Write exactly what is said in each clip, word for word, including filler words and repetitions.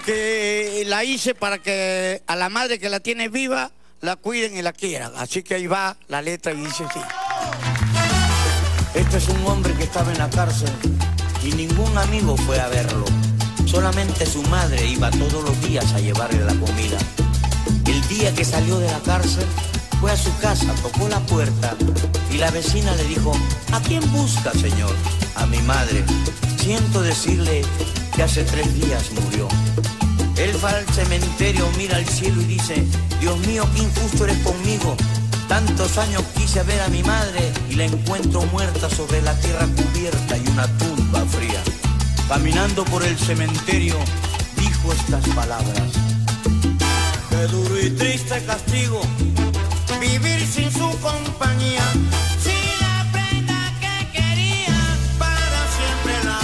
que la hice para que a la madre que la tiene viva la cuiden y la quieran. Así que ahí va la letra y dice así. Este es un hombre que estaba en la cárcel y ningún amigo fue a verlo. Solamente su madre iba todos los días a llevarle la comida. El día que salió de la cárcel, fue a su casa, tocó la puerta y la vecina le dijo: ¿a quién busca, señor? A mi madre. Siento decirle que hace tres días murió. Él va al cementerio, mira al cielo y dice: Dios mío, qué injusto eres conmigo. Tantos años quise ver a mi madre y la encuentro muerta sobre la tierra cubierta y una tumba fría. Caminando por el cementerio, dijo estas palabras: qué duro y triste castigo vivir sin su compañía. Si la prenda que quería para siempre la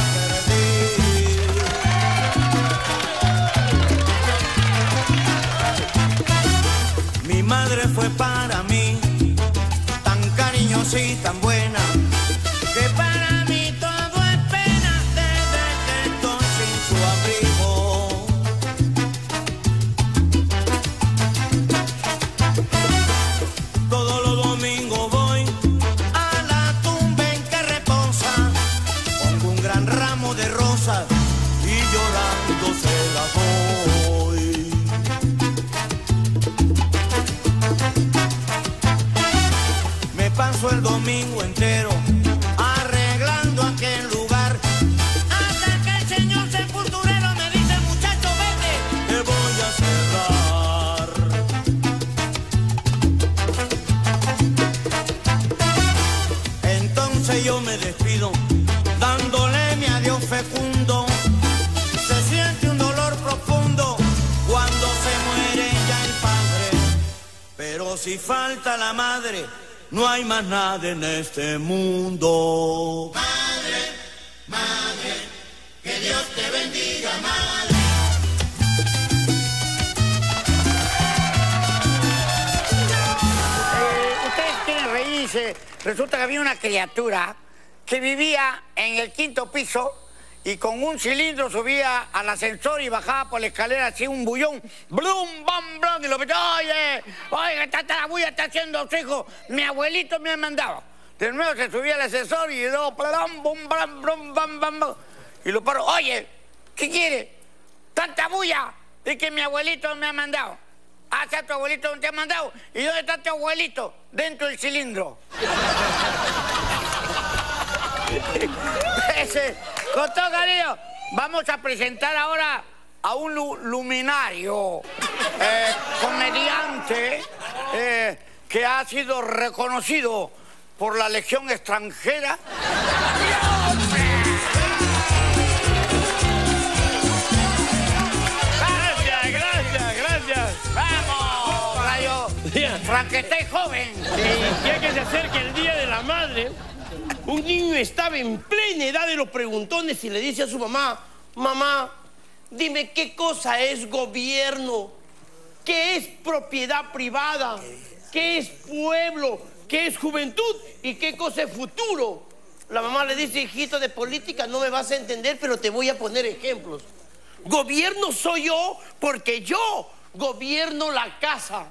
perdí. Mi madre fue para mí tan cariñosa y tan buena, que para mí todo es pena desde que estoy sin su abrigo. Todos los domingos voy a la tumba en que reposa, pongo un gran ramo de rosas y llorando se la doy. Me paso el domingo entero arreglando aquel lugar, hasta que el señor sepulturero me dice: muchacho, vete, te voy a cerrar. Entonces yo me despido, dándole mi adiós fecundo. Se siente un dolor profundo cuando se muere ya el padre, pero si falta la madre, no hay más nada en este mundo. Madre, madre, que Dios te bendiga, madre. Eh, ustedes quieren reírse. Resulta que había una criatura que vivía en el quinto piso y con un cilindro subía al ascensor y bajaba por la escalera así un bullón. ¡Blum, bam, blum! Y lo petó: oye, oye, esta la bulla está haciendo su hijo. Mi abuelito me ha mandado. De nuevo se subía al ascensor y luego blam, bum, blam, blam, bam, bam, bam. Y lo paró: oye, ¿qué quiere? Tanta bulla. Es que mi abuelito me ha mandado. Ah, ¿sí, tu abuelito no te ha mandado? ¿Y dónde está tu abuelito? Dentro del cilindro. Ese, con todo cariño, vamos a presentar ahora a un lu luminario, eh, comediante, eh, que ha sido reconocido por la Legión extranjera. Gracias, gracias, gracias. Vamos, rayo. Frankenstein joven. Sí, ya que se acerque el Día de la Madre, un niño estaba en plena edad de los preguntones y le dice a su mamá: mamá, dime qué cosa es gobierno, qué es propiedad privada, qué es pueblo, qué es juventud y qué cosa es futuro. La mamá le dice: hijito, de política no me vas a entender, pero te voy a poner ejemplos. Gobierno soy yo porque yo gobierno la casa.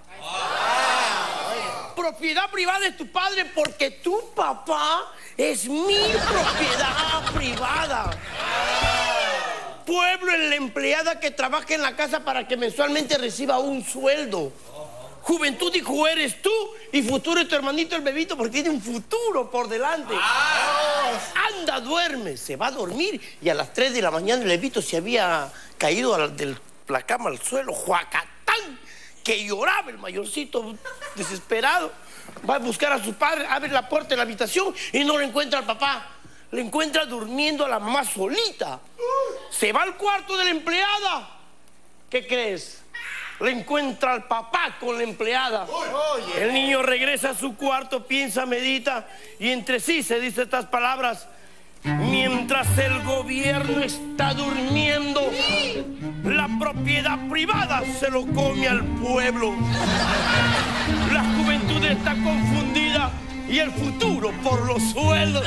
Propiedad privada es tu padre porque tu papá es mi propiedad privada. Pueblo es la empleada que trabaja en la casa para que mensualmente reciba un sueldo. Juventud, hijo, eres tú, y futuro es tu hermanito el bebito porque tiene un futuro por delante. Anda, duerme. Se va a dormir y a las tres de la mañana el bebito se había caído a la, de la cama al suelo, juacatán, que lloraba el mayorcito desesperado. Va a buscar a su padre, abre la puerta de la habitación y no lo encuentra al papá. Le encuentra durmiendo a la mamá solita. Se va al cuarto de la empleada. ¿Qué crees? Le encuentra al papá con la empleada. El niño regresa a su cuarto, piensa, medita y entre sí se dice estas palabras: mientras el gobierno está durmiendo, la propiedad privada se lo come al pueblo. La juventud está confundida y el futuro por los sueldos.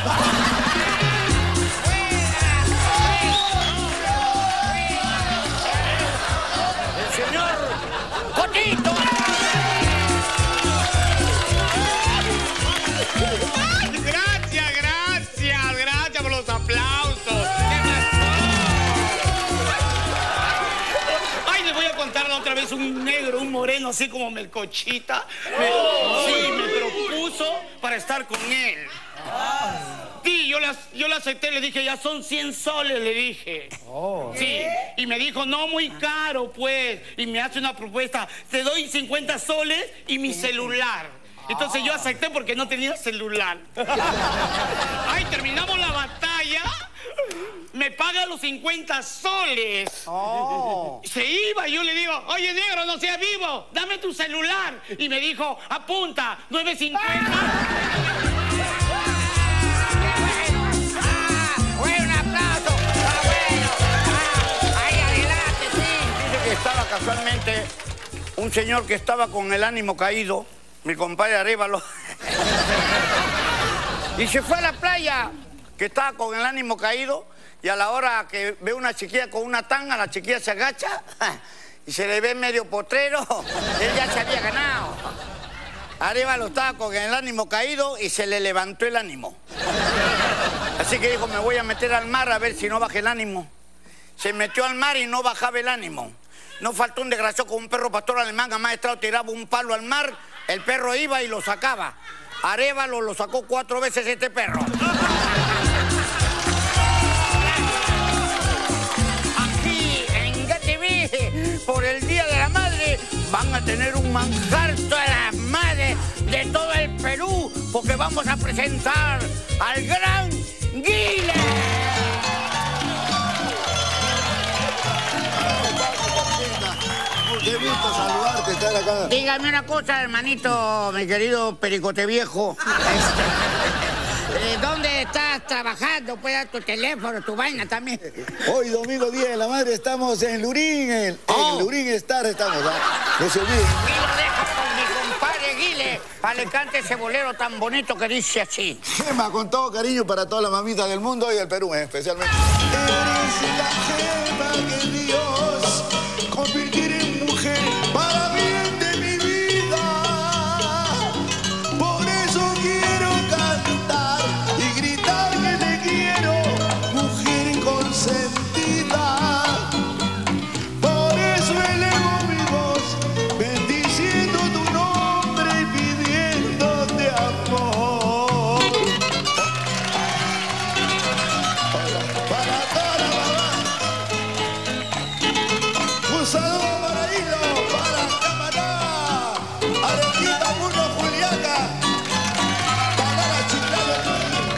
contar la otra vez un negro, un moreno, así como Melcochita. Me, sí, me propuso para estar con él. Sí, yo la, yo la acepté, le dije, ya son cien soles, le dije. Oh. Sí, y me dijo, no, muy caro, pues. Y me hace una propuesta, te doy cincuenta soles y mi celular. Entonces yo acepté porque no tenía celular. Ay, terminamos la batalla. Me paga los cincuenta soles. Oh. Se iba y yo le digo, oye, negro, no seas vivo, dame tu celular. Y me dijo, apunta, nueve cincuenta. Estaba casualmente un señor que estaba con el ánimo caído, mi compadre Arévalo, y se fue a la playa, que estaba con el ánimo caído, y a la hora que ve una chiquilla con una tanga, la chiquilla se agacha y se le ve medio potrero, él ya se había ganado. Arévalo estaba con el ánimo caído y se le levantó el ánimo. Así que dijo, me voy a meter al mar a ver si no baja el ánimo. Se metió al mar y no bajaba el ánimo. No faltó un desgraciado con un perro pastor alemán amaestrado, tiraba un palo al mar, el perro iba y lo sacaba. Arévalo lo sacó cuatro veces este perro. Aquí en G T V, por el Día de la Madre, van a tener un manjar todas las madres de todo el Perú, porque vamos a presentar al gran Guile. Qué gusto saludarte, estar acá. Dígame una cosa, hermanito, mi querido Pericote Viejo. Este, ¿dónde estás trabajando? Puedes dar tu teléfono, tu vaina también. Hoy, domingo, Día de la Madre, estamos en Lurín. En, oh. en Lurín Star estamos, ¿ah? No se olviden. Y lo dejo con mi compadre Guile, para que cante ese bolero tan bonito que dice así. Gema, con todo cariño para todas las mamitas del mundo y del Perú, ¿eh? Especialmente. Eres la gema que Dios convirtió en mujer para bien de mi vida. Por eso quiero cantar y gritar que te quiero, mujer consentida. Por eso elevo mi voz, bendiciendo tu nombre y pidiéndote amor. Para toda la mamá. Un saludo para Hilo, para Camaná, Arequita, Muno, Juliaca, para la Chiclayo.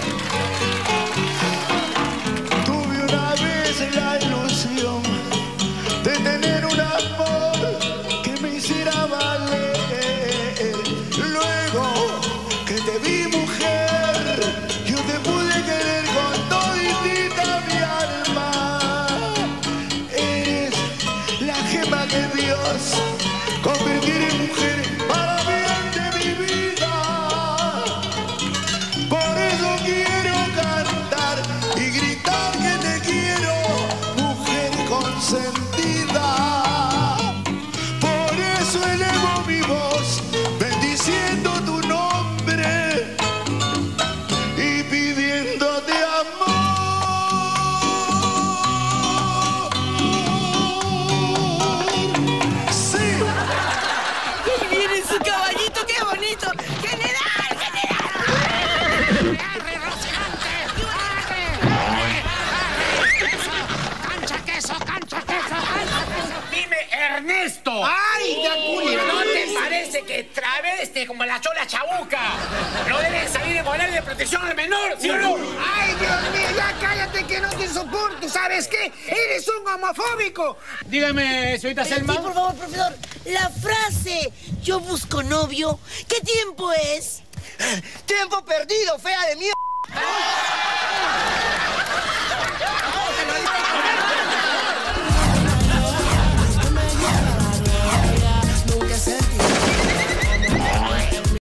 Tuve una vez la ilusión de tener un amor que me hiciera valer. Luego que te vi, mujer, yo te pude querer con toditita mi alma. Eres la gema que Dios convertir en mujer para bien de mi vida. Por eso quiero cantar y gritar que te quiero, mujer consentida. Por eso elevo mi voz, bendiciendo tu nombre y pidiéndote amor. Sí. ¡Y viene su caballito! ¡Qué bonito! ¡General! ¡General! ¡Arre, Rocinante! ¡Arre! ¡Arre! ¡Eso! ¡Cancha queso! ¡Cancha queso! ¡Cancha queso! Dime, Ernesto. ¡Ay, ya, Julio! ¿No te parece que traveste como la chola chabuca no deben salir de moral de protección al menor, ¿sí o no? ¡Ay, Dios mío! Ya cállate que no te soporto. ¿Sabes qué? ¡Eres un homofóbico! Dígame, señorita Sí, Selma. por favor, profesor. La frase "yo busco novio", ¿qué tiempo es? Tiempo perdido, fea de mierda.